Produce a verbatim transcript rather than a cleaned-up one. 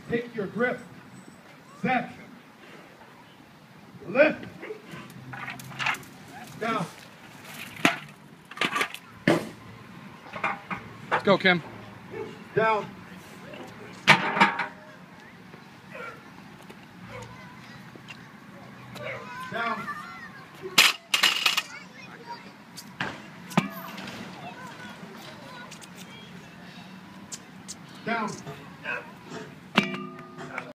Take your grip. Set. Lift. Down. Let's go, Kim. Down. Down. Down.